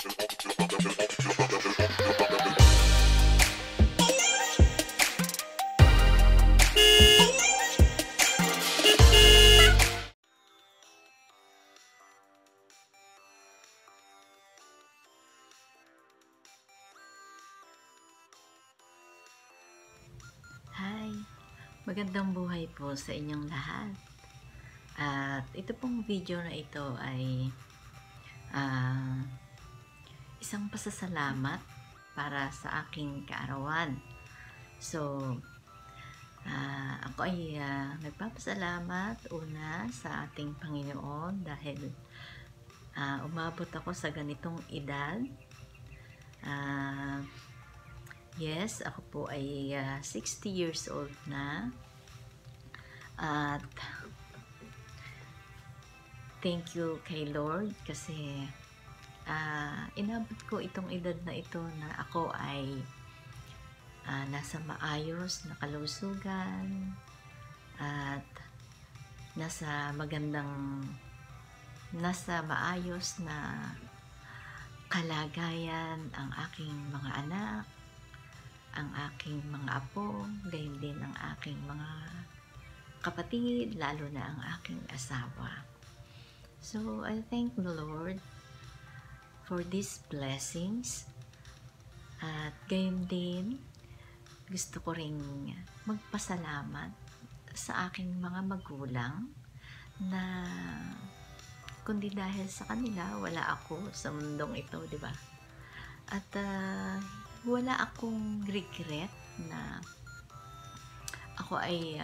Hi! Magandang buhay po sa inyong lahat. At ito pong video na ito ay isang pasasalamat para sa aking kaarawan. So, ako ay nagpapasalamat una sa ating Panginoon dahil umabot ako sa ganitong edad. Yes, ako po ay 60 years old na at thank you kay Lord kasi inabot ko itong edad na ito na ako ay nasa maayos na kalusugan at nasa maayos na kalagayan ang aking mga anak, ang aking mga apo, gayon din ang aking mga kapatid, lalo na ang aking asawa. So, I thank the Lord for these blessings. At gayon din, gusto ko ring magpasalamat sa aking mga magulang na kundi dahil sa kanila, wala ako sa mundong ito, di ba? At wala akong regret na ako ay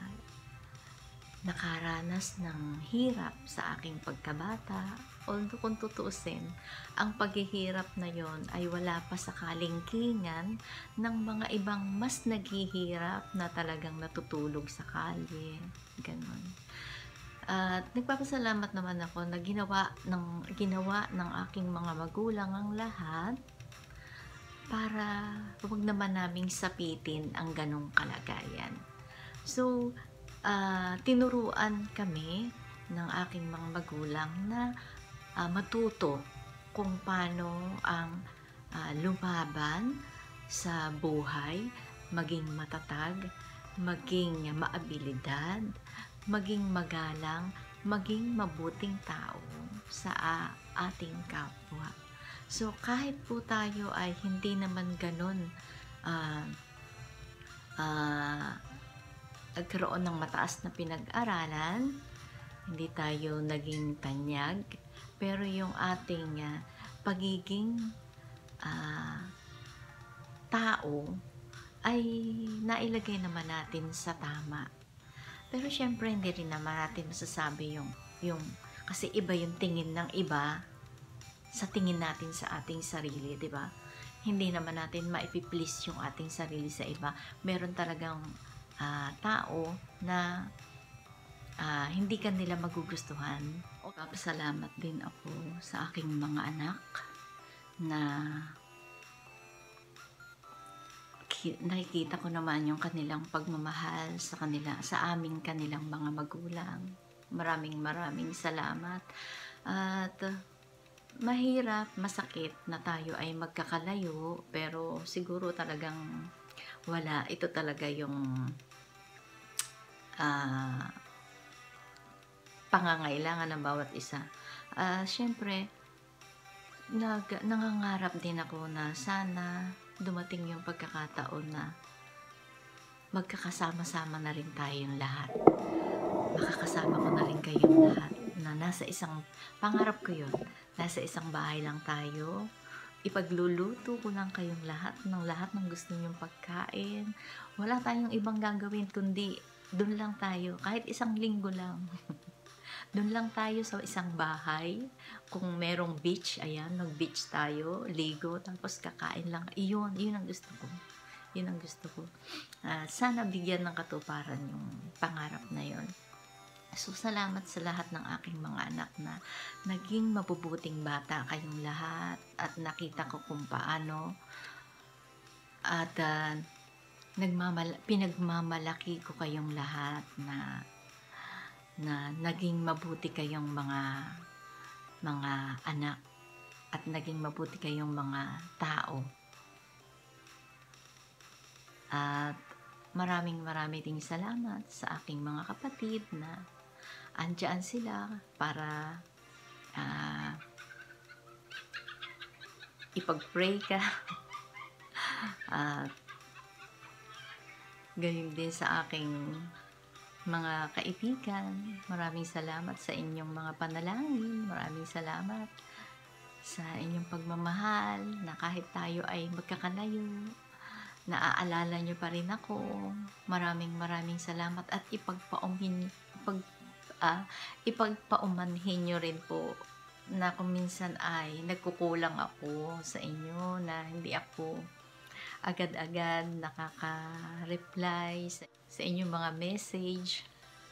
nakaranas ng hirap sa aking pagkabata. Although kung tutuusin, ang paghihirap na yon ay wala pa sa kalingkingan ng mga ibang mas naghihirap na talagang natutulog sa kalye. Ganon. At nagpapasalamat naman ako na ginawa ng aking mga magulang ang lahat para huwag naman naming sapitin ang ganong kalagayan. So, tinuruan kami ng aking mga magulang na matuto kung paano ang lumaban sa buhay, maging matatag, maging maabilidad, maging magalang, maging mabuting tao sa ating kapwa. So, kahit po tayo ay hindi naman ganun nagkaroon ng mataas na pinag-aralan, hindi tayo naging tanyag, pero yung ating pagiging tao ay nailagay naman natin sa tama. Pero syempre hindi rin naman natin masasabi yung kasi iba yung tingin ng iba sa tingin natin sa ating sarili, di ba? Hindi naman natin maipi-please yung ating sarili sa iba. Meron talagang tao na hindi ka nila magugustuhan. Papasalamat din ako sa aking mga anak na nakikita ko naman yung kanilang pagmamahal sa aming kanilang mga magulang. Maraming salamat. At mahirap, masakit na tayo ay magkakalayo, pero siguro talagang wala. Ito talaga yung pangangailangan ng bawat isa. Siyempre, nangangarap din ako na sana dumating yung pagkakataon na magkakasama-sama na rin tayong lahat. Makakasama ko na rin kayong lahat na nasa isang, pangarap ko yun, nasa isang bahay lang tayo, ipagluluto ko lang kayong lahat ng gusto nyong pagkain. Wala tayong ibang gagawin kundi doon lang tayo, kahit isang linggo lang. Doon lang tayo sa isang bahay. Kung merong beach, ayan, mag-beach tayo, ligo, tapos kakain lang. Yun ang gusto ko. Yun ang gusto ko. Sana bigyan ng katuparan yung pangarap na yun. So, salamat sa lahat ng aking mga anak na naging mabubuting bata kayong lahat at nakita ko kung paano at pinagmamalaki ko kayong lahat na naging mabuti kayong mga anak at naging mabuti kayong mga tao. At maraming ding salamat sa aking mga kapatid na andyan sila para ipag-pray ka. At gayon din sa aking mga kaibigan, maraming salamat sa inyong mga panalangin, maraming salamat sa inyong pagmamahal na kahit tayo ay magkakalayo, naaalala nyo pa rin ako. Maraming salamat at ipagpaumanhin nyo rin po na kung minsan ay nagkukulang ako sa inyo, na hindi ako agad-agad nakaka-reply sa inyong mga message.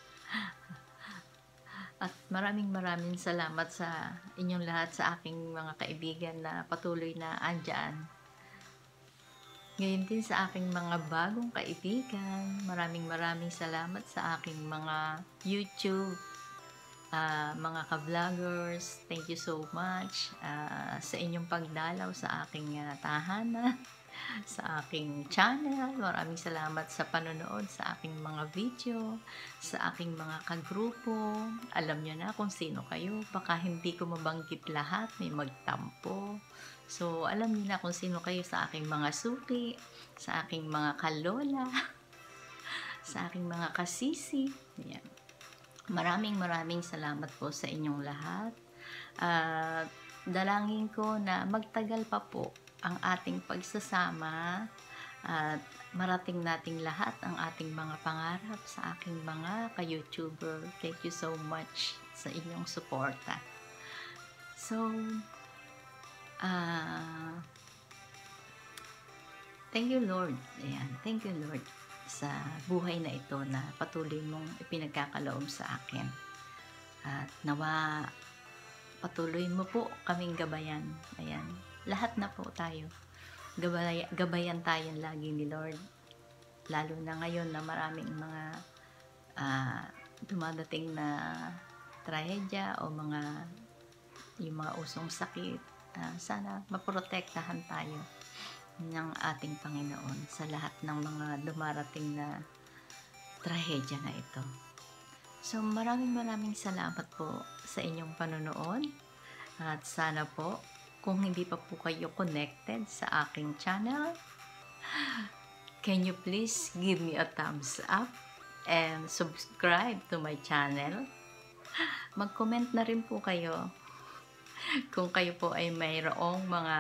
At maraming salamat sa inyong lahat, sa aking mga kaibigan na patuloy na andyan. Ngayon din sa aking mga bagong kaibigan, maraming salamat sa aking mga YouTube, mga ka-vloggers. Thank you so much sa inyong pagdalaw sa aking tahanan, sa aking channel. Maraming salamat sa panonood sa aking mga video, sa aking mga kagrupo. Alam nyo na kung sino kayo, baka hindi ko mabanggit lahat, may magtampo. So, alam niyo na kung sino kayo sa aking mga suki, sa aking mga kalola, sa aking mga kasisi. Yan. Maraming salamat po sa inyong lahat. Dalangin ko na magtagal pa po ang ating pagsasama at marating nating lahat ang ating mga pangarap sa aking mga ka-YouTuber. Thank you so much sa inyong suporta. So, thank you Lord. Ayan, thank you Lord sa buhay na ito na patuloy mong ipinagkakaloob sa akin. At nawa patuloy mo po kaming gabayan. Ayan, lahat na po tayo. Gabayan tayo lagi ni Lord. Lalo na ngayon na maraming mga dumadating na trahedya o yung mga usong sakit. Sana maprotektahan tayo ng ating Panginoon sa lahat ng mga dumarating na trahedya na ito. So maraming salamat po sa inyong panonood, at sana po kung hindi pa po kayo connected sa aking channel, can you please give me a thumbs up and subscribe to my channel. Mag-comment na rin po kayo kung kayo po ay mayroong mga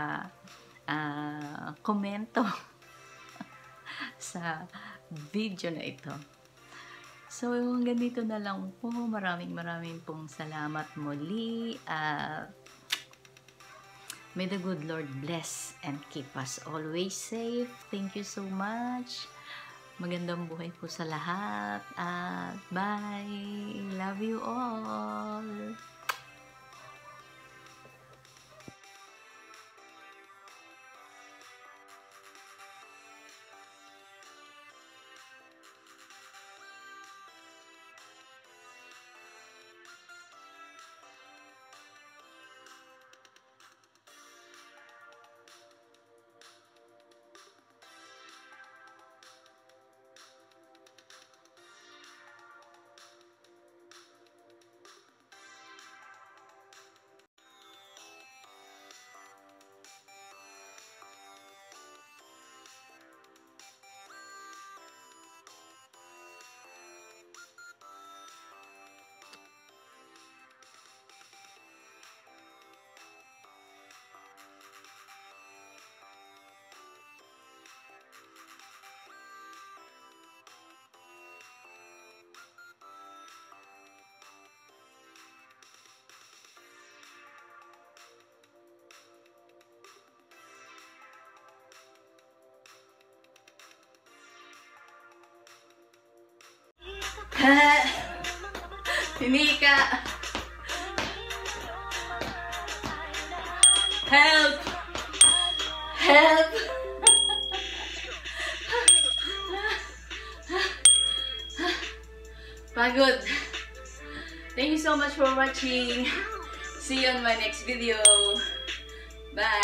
komento sa video na ito. So, hanggang dito na lang po. Maraming pong salamat muli. May the good Lord bless and keep us always safe. Thank you so much. Magandang buhay po sa lahat. Bye. Love you all. Mika! Help! Help! Pagod. Thank you so much for watching. See you on my next video. Bye!